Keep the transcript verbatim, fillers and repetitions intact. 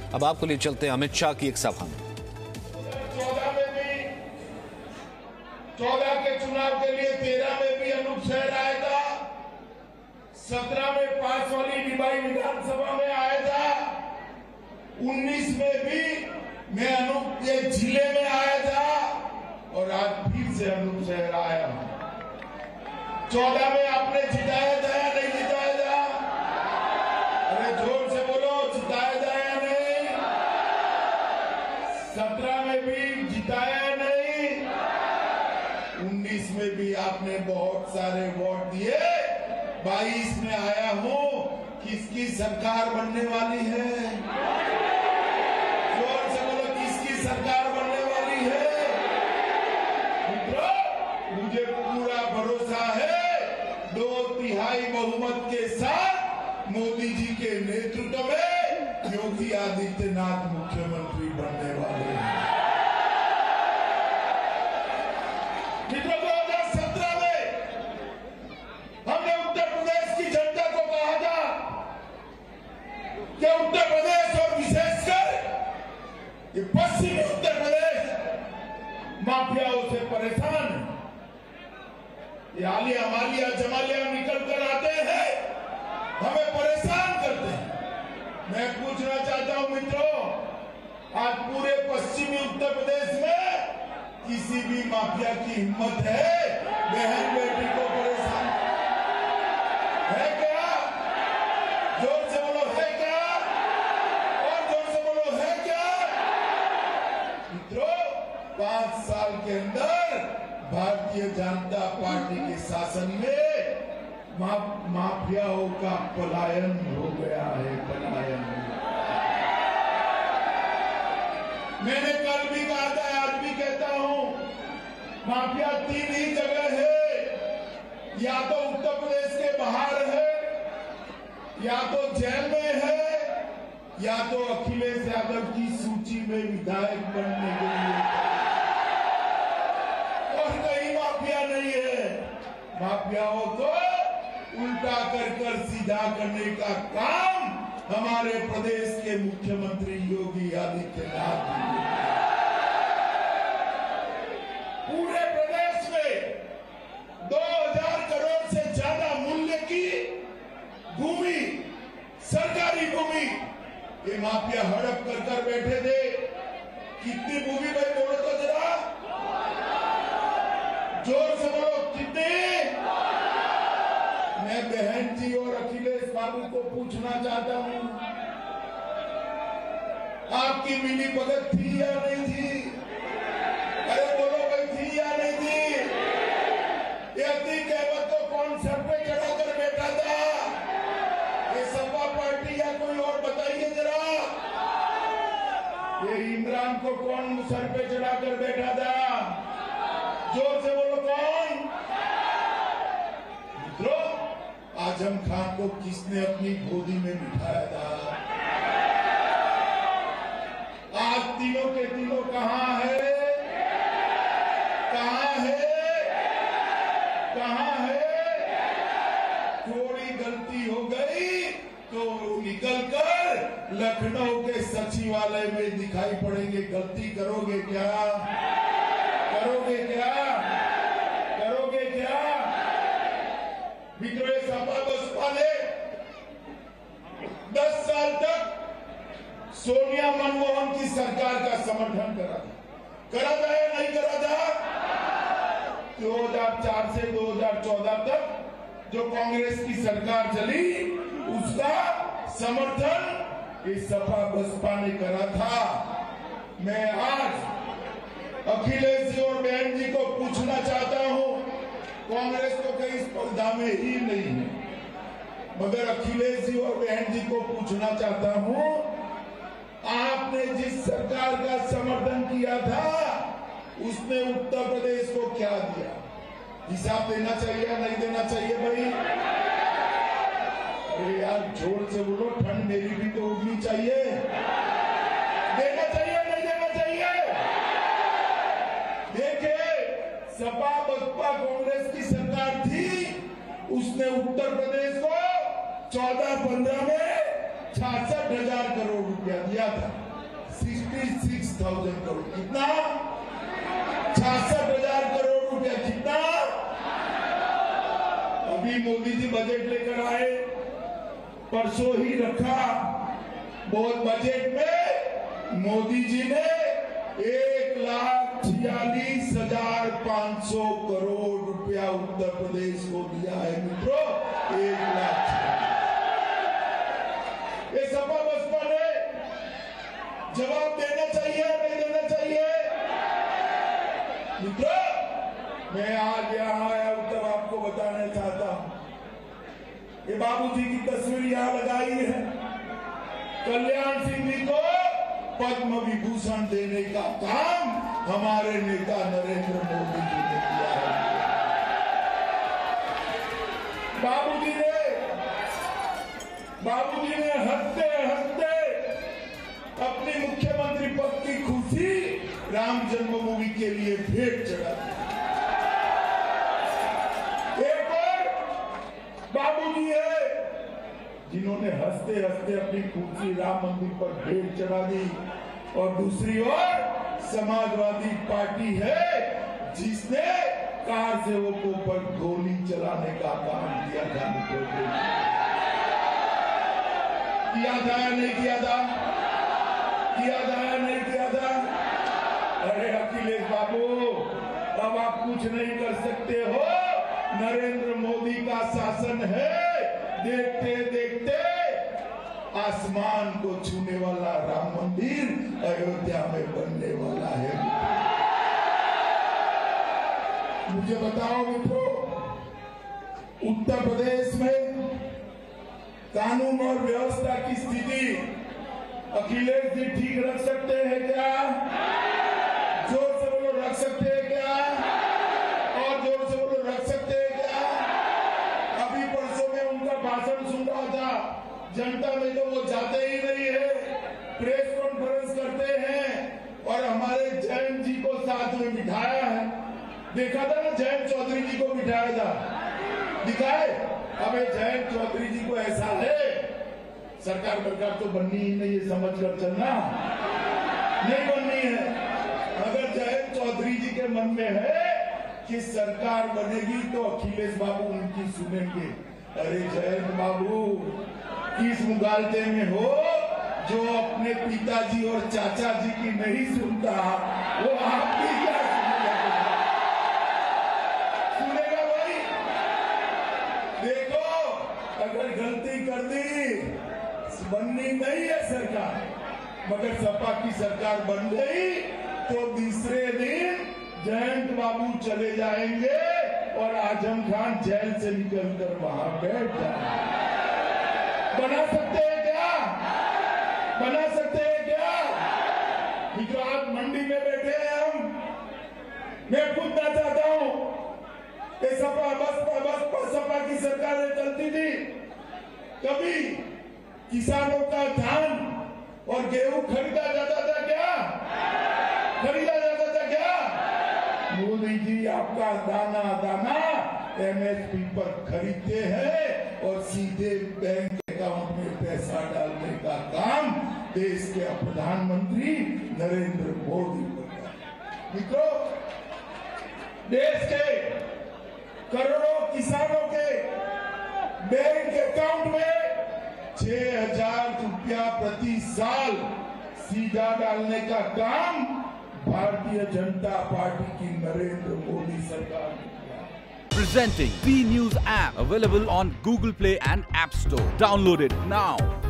अब आपको लिए चलते हैं अमित शाह की एक सभा में। चौदह में भी चौदह के चुनाव के लिए तेरह में भी अनूप शहर आया था, सत्रह में पांच वाली डिबाई विधानसभा में आया था, उन्नीस में भी मैं अनूप के जिले में आया था और आज फिर से अनूप शहर आया हूं। चौदह में आपने जिताया था या नहीं जिताया था? अरे जोर से बोलो, जिताया था या नहीं? सत्रह में भी जिताया या नहीं? उन्नीस में भी आपने बहुत सारे वोट दिए। बाईस में आया हूं, किसकी सरकार बनने वाली है? जोर से बोलो, किसकी सरकार बनने वाली है? मित्रों, मुझे पूरा भरोसा है दो तिहाई बहुमत के साथ मोदी जी के नेतृत्व में योगी आदित्यनाथ मुख्यमंत्री बनने वाले हैं। मित्रों, दो हजार सत्रह में हमने उत्तर प्रदेश की जनता को कहा था कि उत्तर प्रदेश और विशेषकर ये पश्चिमी उत्तर प्रदेश माफियाओं से परेशान है। ये आलिया मालिया जमालिया निकल कर आते हैं, हमें परेशान करते हैं। मैं पूछना चाहता हूं मित्रों, आज पूरे पश्चिमी उत्तर प्रदेश में किसी भी माफिया की हिम्मत है बहन बेटी को परेशान है क्या? जोर से बोलो, है क्या? और जोर से बोलो, है क्या? मित्रों, पांच साल के अंदर भारतीय जनता पार्टी के शासन में मा, माफियाओं का पलायन हो गया है, पलायन। मैंने कल भी कहा था, आज भी कहता हूं, माफिया तीन ही जगह है, या तो उत्तर प्रदेश के बाहर है, या तो जेल में है, या तो अखिलेश यादव की सूची में विधायक बनने के लिए। नहीं है। माफियाओं को उल्टा कर कर सीधा करने का काम हमारे प्रदेश के मुख्यमंत्री योगी आदित्यनाथ जी। पूरे प्रदेश में दो हजार करोड़ से ज्यादा मूल्य की भूमि, सरकारी भूमि, ये माफिया हड़प कर कर बैठे थे। कितनी भूमि भाई बोलो तो जरा, जोर से बोलो, कितने? मैं बहन जी और अखिलेश बाबू को पूछना चाहता हूं, आपकी मिली भगत थी या नहीं थी? अरे बोलो भाई, थी या नहीं थी? ये अपनी कहवत को कौन सर पे चढ़ाकर बैठा था? ये सपा पार्टी या कोई और बताइए जरा। ये इमरान को कौन सर पे चढ़ाकर बैठा था? जोर से बोलो, कौन? मित्रों, आजम खान को किसने अपनी गोदी में बिठाया था? आज तीनों के तीनों कहां है? कहां है? कहां है? थोड़ी गलती हो गई तो निकलकर लखनऊ के सचिवालय में दिखाई पड़ेंगे। गलती करोगे क्या? करोगे क्या? करोगे क्या? मित्रों, सपा बसपा ने दस साल तक सोनिया मनमोहन की सरकार का समर्थन करा था। करा था या नहीं करा था? दो हजार चार से दो हजार चौदह तक जो कांग्रेस की सरकार चली, उसका समर्थन इस सपा बसपा ने करा था। मैं आज अखिलेश जी और बहन जी को पूछना चाहता हूं, कांग्रेस तो कहीं स्पर्धा में ही नहीं है, मगर अखिलेश जी और बहन जी को पूछना चाहता हूं, आपने जिस सरकार का समर्थन किया था उसने उत्तर प्रदेश को क्या दिया? हिसाब देना चाहिए या नहीं देना चाहिए भाई? अरे यार, जोर से बोलो, ठंड मेरी भी तो उगनी चाहिए। देना चाहिए नहीं देना चाहिए? देखिए, सपा बसपा कांग्रेस की सरकार थी, उसने उत्तर प्रदेश को चौदह पंद्रह में छियासठ हजार करोड़ रुपया दिया था, छियासठ हजार करोड़। कितना? छियासठ हजार करोड़ रुपया। कितना? अभी मोदी जी बजट लेकर आए, परसों ही रखा, बहुत बजट में मोदी जी ने एक लाख छियालीस हजार पांच सौ करोड़ रुपया उत्तर प्रदेश को दिया है मित्रों। एक लाख ये सपा बसपा ने जवाब देना चाहिए, नहीं देना चाहिए मित्रों? मैं आज यहाँ आया हूं तब आपको बताना चाहता हूं, ये बाबूजी की तस्वीर यहाँ लगाई है। कल्याण सिंह जी को पद्म विभूषण देने का काम हमारे नेता नरेंद्र मोदी जी ने किया है। बाबूजी ने बाबूजी ने हंसते हंसते अपनी मुख्यमंत्री पद की खुशी राम जन्मभूमि के लिए भेंट चढ़ा दी। एक और बाबूजी है जिन्होंने हंसते हंसते अपनी कुर्सी राम मंदिर पर भेंट चढ़ा दी, और दूसरी ओर समाजवादी पार्टी है जिसने कार सेवकों पर गोली चलाने का काम किया था। किया था या नहीं किया था? किया था या नहीं किया था? अरे अखिलेश बाबू, अब आप कुछ नहीं कर सकते हो, नरेंद्र मोदी का शासन है। देखते देखते आसमान को छूने वाला राम मंदिर अयोध्या में बनने वाला है। मुझे बताओ मित्रों, उत्तर प्रदेश में कानून और व्यवस्था की स्थिति अखिलेश जी ठीक रख सकते हैं क्या? जोर से बोलो, रख सकते हैं क्या? और जोर से बोलो, रख सकते हैं क्या? अभी परसों में उनका भाषण सुन रहा था, जनता में तो वो जाते ही नहीं है, प्रेस कॉन्फ्रेंस करते हैं, और हमारे जयंत जी को साथ में बिठाया है। देखा था ना, जयंत चौधरी जी को बिठाया था, दिखाए। अबे जयंत चौधरी जी को ऐसा है, सरकार सरकार तो बननी ही नहीं है, समझ कर चलना, नहीं बननी है। अगर जयंत चौधरी जी के मन में है कि सरकार बनेगी तो अखिलेश बाबू उनकी सुनेंगे। अरे जयंत बाबू, किस मुगालते में हो जो अपने पिताजी और चाचा जी की नहीं सुनता, वो आपकी क्या सुनेगा? सुनेगा भाई? देखो, अगर गलती कर दी, बननी नहीं है सरकार, मगर सपा की सरकार बन गई तो तीसरे दिन जयंत बाबू चले जाएंगे और आजम खान जेल से निकलकर वहां बैठ जाएंगे। बना सकते हैं क्या? बना सकते हैं क्या? गुजरात मंडी में बैठे हैं हम। मैं पूछना चाहता हूं, ये सपा बसपा बसपा सपा की सरकारें चलती थी, कभी किसानों का धान और गेहूं खरीदा जाता था क्या? खरीदा जाता था क्या? मोदी जी आपका दाना दाना एमएसपी पर खरीदते हैं और सीधे बैंक अकाउंट में पैसा डालने का काम देश के प्रधानमंत्री नरेंद्र मोदी करता है। मित्रों, देश के करोड़ों किसानों के बैंक अकाउंट में छह हजार रुपया प्रति साल सीधा डालने का काम भारतीय जनता पार्टी की नरेंद्र मोदी सरकार ने किया। Presenting B News app, available on Google Play and App Store. Download it now.